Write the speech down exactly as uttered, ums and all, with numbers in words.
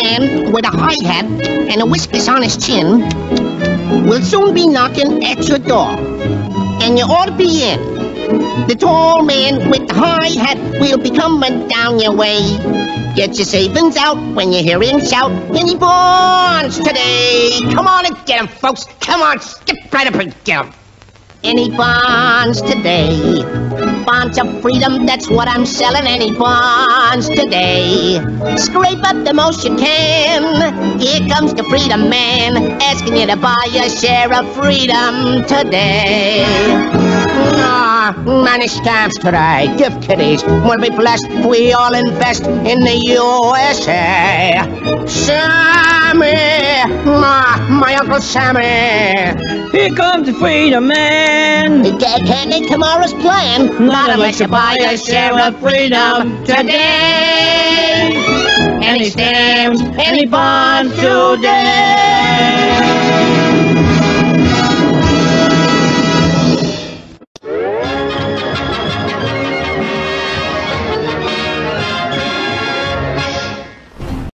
man with a high hat and a whiskers on his chin will soon be knocking at your door, and you ought to be in. The tall man with the high hat will be coming down your way. Get your savings out when you hear him shout, any bonds today? Come on and get 'em, folks. Come on, skip right up and get 'em. Any bonds today? Bonds of freedom, that's what I'm selling. Any bonds today? Scrape up the most you can. Here comes the freedom man, asking you to buy a share of freedom today. Ah, many scams today. Gift kitties will be blessed if we all invest in the U S A. Sammy, my, my Uncle Sammy. Here comes the freedom man. He can't, can't make tomorrow's plan. Not unless you buy a share of freedom today. Any stamps, any bonds today.